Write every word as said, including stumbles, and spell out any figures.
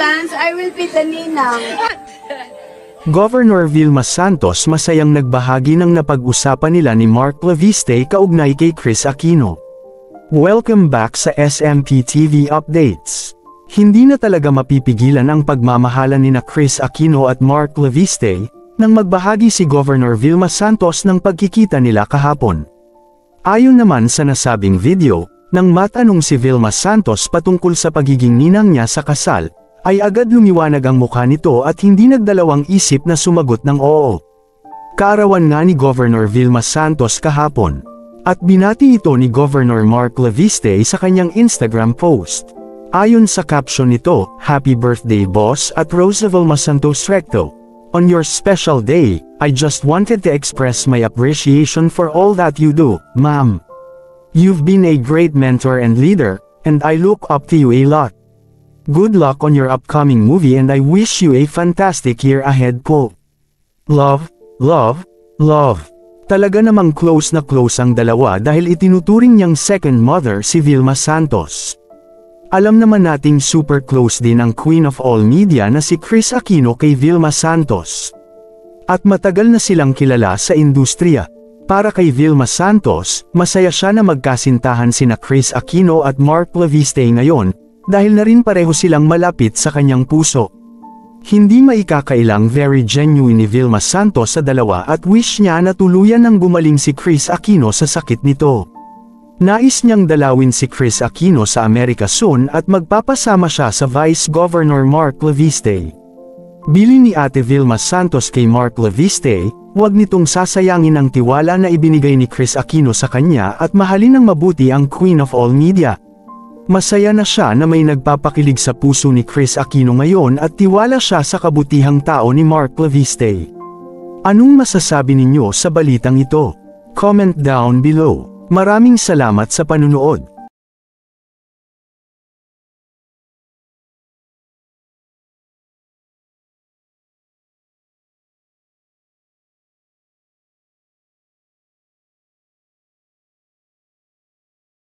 fans, I will be the ninang. Governor Vilma Santos masayang nagbahagi ng napag-usapan nila ni Mark Leviste kaugnay kay Kris Aquino. Welcome back sa S M P T V Updates. Hindi na talaga mapipigilan ang pagmamahalan nina Kris Aquino at Mark Leviste, nang magbahagi si Governor Vilma Santos ng pagkikita nila kahapon. Ayon naman sa nasabing video, nang matanong si Vilma Santos patungkol sa pagiging ninang niya sa kasal, ay agad lumiwanag ang mukha nito at hindi nagdalawang isip na sumagot ng oo. Kaarawan nga ni Governor Vilma Santos kahapon. At binati ito ni Governor Mark Leviste sa kanyang Instagram post. Ayon sa caption nito, "Happy birthday boss at Rosa Vilma Santos Recto. On your special day, I just wanted to express my appreciation for all that you do, ma'am. You've been a great mentor and leader, and I look up to you a lot. Good luck on your upcoming movie and I wish you a fantastic year ahead po. Love, love, love." Talaga namang close na close ang dalawa dahil itinuturing niyang second mother si Vilma Santos. Alam naman nating super close din ang Queen of All Media na si Kris Aquino kay Vilma Santos. At matagal na silang kilala sa industriya. Para kay Vilma Santos, masaya siya na magkasintahan sina Kris Aquino at Mark Leviste ngayon, dahil na rin pareho silang malapit sa kanyang puso. Hindi maikakailang very genuine ni Vilma Santos sa dalawa at wish niya na tuluyan nang gumaling si Kris Aquino sa sakit nito. Nais niyang dalawin si Kris Aquino sa Amerika soon at magpapasama siya sa Vice Governor Mark Leviste. Bili ni Ate Vilma Santos kay Mark Leviste, huwag nitong sasayangin ang tiwala na ibinigay ni Kris Aquino sa kanya at mahalin ng mabuti ang Queen of All Media. Masaya na siya na may nagpapakilig sa puso ni Kris Aquino ngayon at tiwala siya sa kabutihang tao ni Mark Leviste. Anong masasabi ninyo sa balitang ito? Comment down below. Maraming salamat sa panunood.